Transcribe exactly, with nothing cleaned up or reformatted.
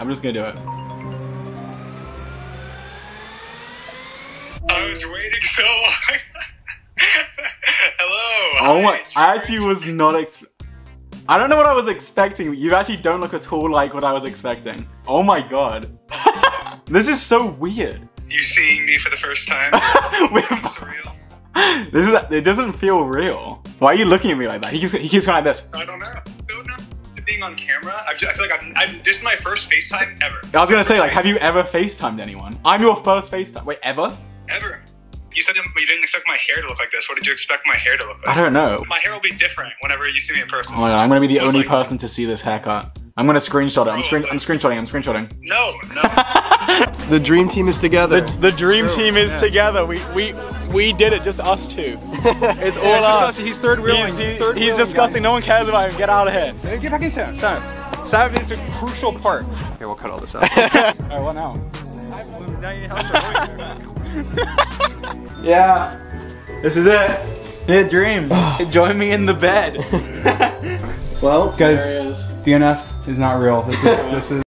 I'm just gonna do it. I was waiting so long. Hello. Oh hi, my, I actually was not ex- I don't know what I was expecting. You actually don't look at all like what I was expecting. Oh my god. This is so weird. You seeing me for the first time? Surreal. This is, it doesn't feel real. Why are you looking at me like that? He keeps, he keeps going like this. I don't know. I don't know. Being on camera, I, just, I feel like I'm, I'm, this is my first FaceTime ever. I was gonna say, like, have you ever FaceTimed anyone? I'm your first FaceTime. Wait, ever? Ever. You said you didn't expect my hair to look like this. What did you expect my hair to look like? I don't know. My hair will be different whenever you see me in person. Oh my god, I'm gonna be the Most only likely. person to see this haircut. I'm gonna screenshot it. I'm, screen I'm screenshotting. I'm screenshotting. No, no. The dream team is together. The, the dream True. team is Yeah. together. We we we did it. Just us two. It's all Yeah, it's just us. us. He's third wheeling. He's, He's he- third he's wheeling, disgusting. guys. No one cares about him. Get out of here. Hey, get back in Sam. Sam. Sam is a crucial part. Okay, we'll cut all this out. Alright, what now? Yeah. This is it. It dreams. Join me in the bed. Well, guys, There it is. D N F is not real. This is this is